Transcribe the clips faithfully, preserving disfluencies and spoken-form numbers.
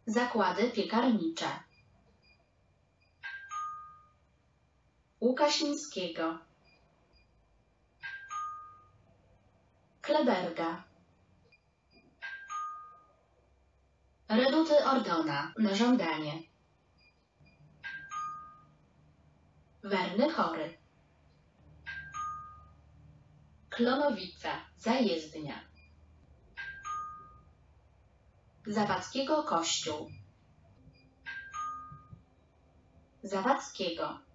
Zakłady piekarnicze. Łukasińskiego. Kleberga. Reduty Ordona na żądanie. Werny Chory. Klonowica, zajezdnia. Zawadzkiego Kościół. Zawadzkiego.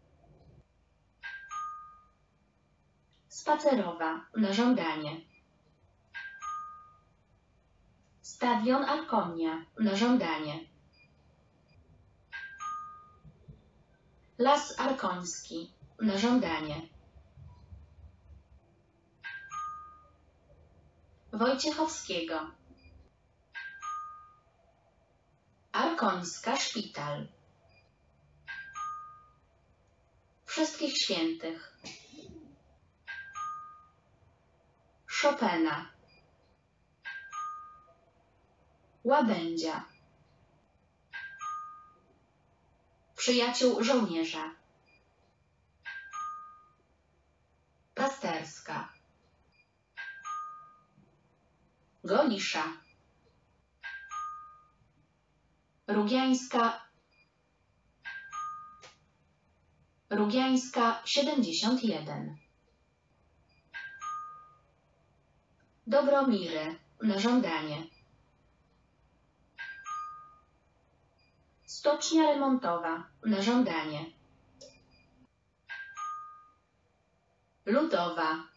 Spacerowa, na żądanie. Stadion Arkonia, na żądanie. Las Arkoński, na żądanie. Wojciechowskiego. Arkońska Szpital. Wszystkich Świętych. Chopina. Łabędzia. Przyjaciół żołnierza. Pasterska. Golisza. Rugiańska. Rugiańska siedemdziesiąt jeden. Dobromiry, na żądanie. Stocznia remontowa, na żądanie. Ludowa.